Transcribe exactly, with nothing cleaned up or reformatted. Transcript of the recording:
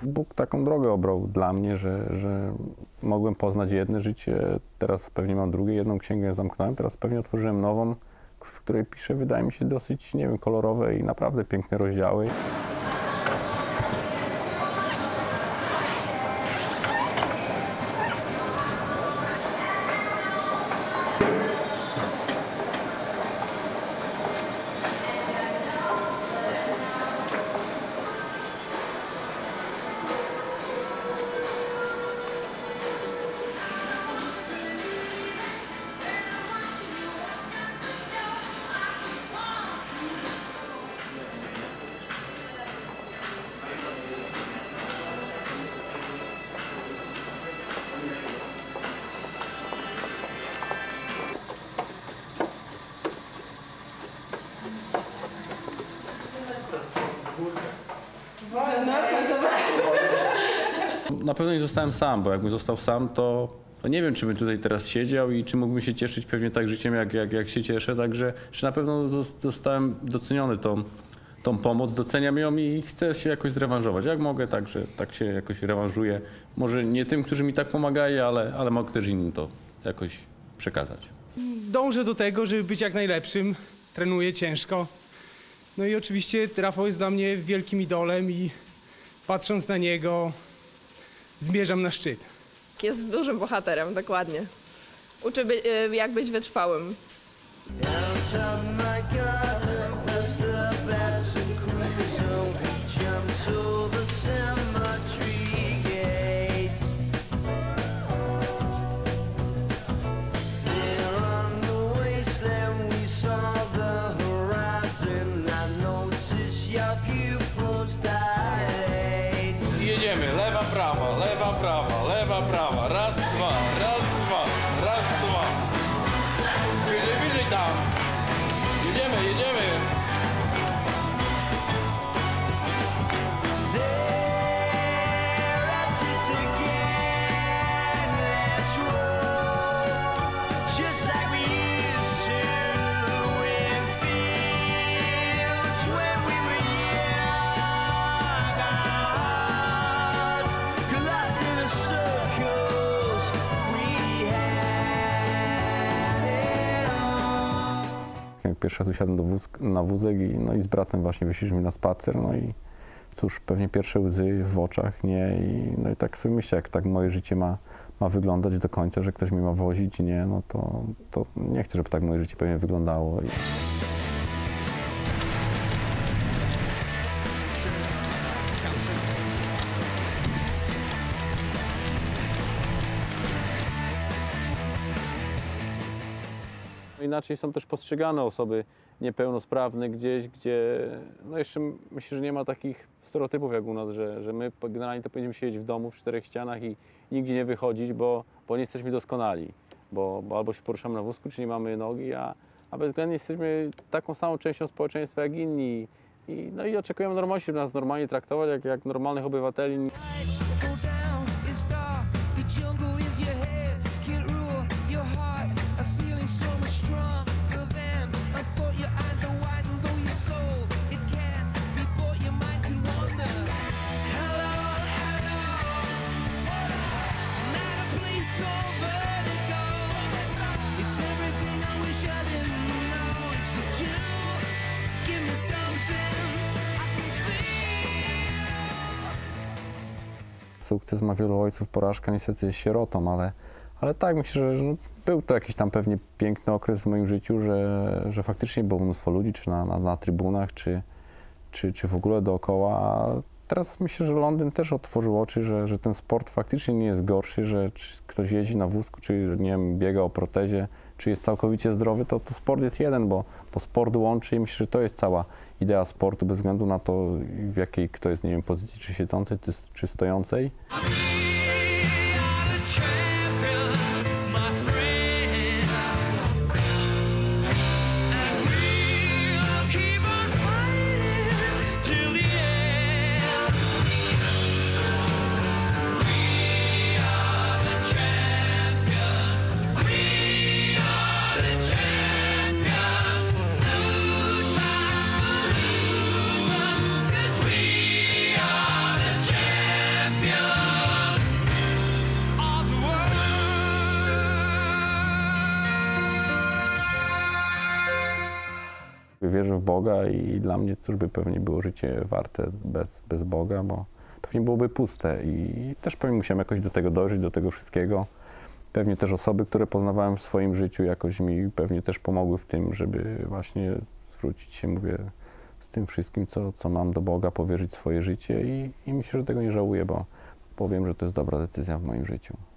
Bóg taką drogę obrał dla mnie, że, że mogłem poznać jedno życie, teraz pewnie mam drugie, jedną księgę zamknąłem, teraz pewnie otworzyłem nową, w której piszę, wydaje mi się, dosyć, nie wiem, kolorowe i naprawdę piękne rozdziały. Na pewno nie zostałem sam, bo jakbym został sam, to, to nie wiem, czy bym tutaj teraz siedział i czy mógłbym się cieszyć pewnie tak życiem, jak, jak, jak się cieszę. Także że na pewno zostałem doceniony tą, tą pomoc, doceniam ją i chcę się jakoś zrewanżować. Jak mogę, tak, że tak się jakoś rewanżuję. Może nie tym, którzy mi tak pomagają, ale, ale mogę też innym to jakoś przekazać. Dążę do tego, żeby być jak najlepszym. Trenuję ciężko. No i oczywiście Rafał jest dla mnie wielkim idolem i patrząc na niego, zmierzam na szczyt. Jest dużym bohaterem, dokładnie. Uczy by, jak być wytrwałym. Jedziemy, lewa, prawa, lewa, prawa, lewa, prawa, raz, dwa, raz, dwa, raz, dwa. Wyżej, wyżej tam. Jedziemy, jedziemy. Jak pierwszy raz usiadłem do wóz, na wózek i, no i z bratem właśnie wyszliśmy na spacer, no i cóż, pewnie pierwsze łzy w oczach, nie? I, no i tak sobie myślę, jak tak moje życie ma, ma wyglądać do końca, że ktoś mnie ma wozić, nie? No to, to nie chcę, żeby tak moje życie pewnie wyglądało. I... Inaczej są też postrzegane osoby niepełnosprawne gdzieś, gdzie no jeszcze myślę, że nie ma takich stereotypów jak u nas, że, że my generalnie to powinniśmy siedzieć w domu w czterech ścianach i nigdzie nie wychodzić, bo, bo nie jesteśmy doskonali, bo, bo albo się poruszamy na wózku, czy nie mamy nogi, a, a bezwzględnie jesteśmy taką samą częścią społeczeństwa jak inni i, no i oczekujemy normalności, żeby nas normalnie traktować jak, jak normalnych obywateli. Sukces ma wielu ojców, porażka niestety jest sierotą, ale, ale tak, myślę, że no, był to jakiś tam pewnie piękny okres w moim życiu, że, że faktycznie było mnóstwo ludzi, czy na, na, na trybunach, czy, czy, czy w ogóle dookoła. A teraz myślę, że Londyn też otworzył oczy, że, że ten sport faktycznie nie jest gorszy, że czy ktoś jeździ na wózku, czy nie wiem, biega o protezie, czy jest całkowicie zdrowy, to, to sport jest jeden, bo, bo sport łączy i myślę, że to jest cała idea sportu, bez względu na to, w jakiej kto jest, nie wiem, pozycji, czy siedzącej, czy, czy stojącej. wierzę w Boga i dla mnie cóż by pewnie było życie warte bez, bez Boga, bo pewnie byłoby puste i też pewnie musiałem jakoś do tego dojrzeć, do tego wszystkiego. Pewnie też osoby, które poznawałem w swoim życiu, jakoś mi pewnie też pomogły w tym, żeby właśnie zwrócić się, mówię, z tym wszystkim, co, co mam do Boga, powierzyć swoje życie i, i myślę, że tego nie żałuję, bo powiem, że to jest dobra decyzja w moim życiu.